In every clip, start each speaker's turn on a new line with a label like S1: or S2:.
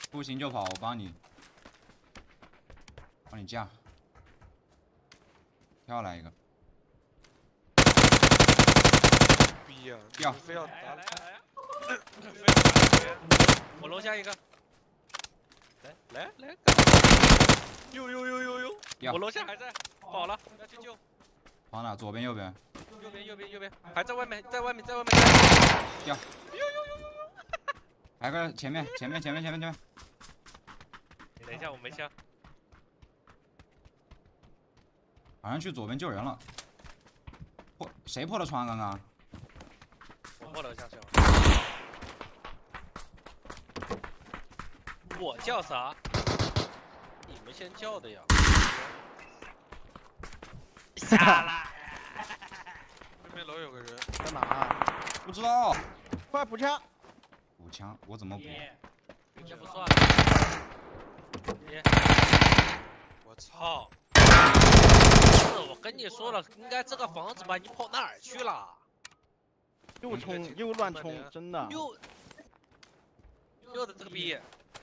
S1: 不行就跑，我帮你架。跳来一个。
S2: 逼呀！
S1: 掉。
S2: 非要打。
S3: 来，我楼下一个。来。呦！我楼下还在，跑了，要去救。
S1: 跑哪？左边、右边？
S3: 右边，还在外面。掉。
S1: 还个前面。
S3: 等一下，我没枪。
S1: 好像去左边救人了。谁破的窗？刚刚？
S3: 我破楼下去了。我叫啥？你们先叫的呀。下来。
S2: 对面楼有个人，
S4: 在哪？
S1: 不知道。
S4: 快补枪！
S1: 补枪，我怎么补？
S3: 这不算。
S2: 我操！
S3: 我跟你说了，应该这个房子吧，你跑哪儿去了？
S4: 又冲又乱冲，真的。
S3: 又的这个逼！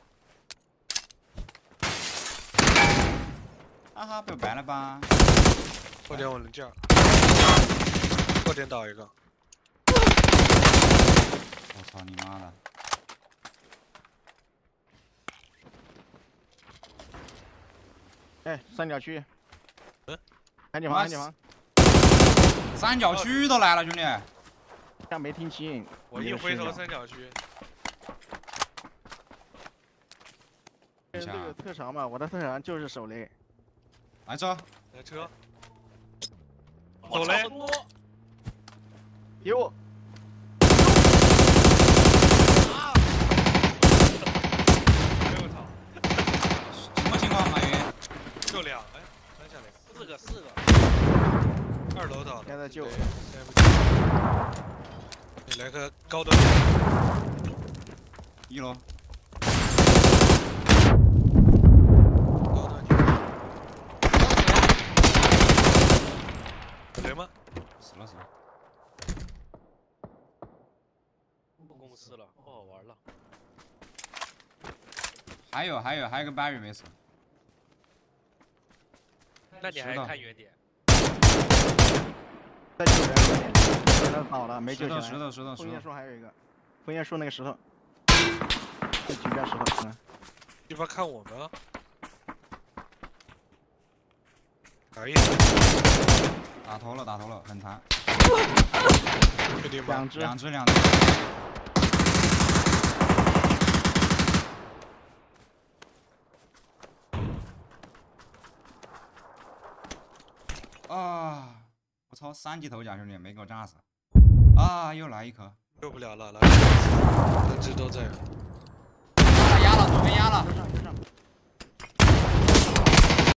S1: 哈哈，被我白了吧？
S2: 后点我能架，后点倒一个。
S1: 我操你妈的！
S4: 哎，三角区。看你
S1: 房。三角区都来了，兄弟。
S4: 像没听清。
S2: 我一回头，三角区。
S4: 这个特长嘛，我的特长就是手雷。
S1: 来车。
S3: 走嘞。
S4: 有。
S1: 什么情况，马云？
S2: 就2，哎，三下来。
S3: 4个。
S2: 2楼倒了。
S4: 现在救。
S2: 你来个高端。
S1: 1楼。
S2: 高端。有人吗？
S1: 死了。
S3: 公司了，不好玩了。
S1: 还有个 Barry 没死。
S3: 那你还看远点。
S4: 再救人，人倒了，没救起来。
S1: 石头。
S4: 枫叶树还有一个，枫叶树那个石头，这几边石头。
S2: 地方看我们啊。啥意思？
S1: 打头了，很残。
S2: 确定吗？
S1: 两只。啊！我操，3级头奖，兄弟，没给我炸死。啊！又来一颗。
S2: 救不了了，来，能知道。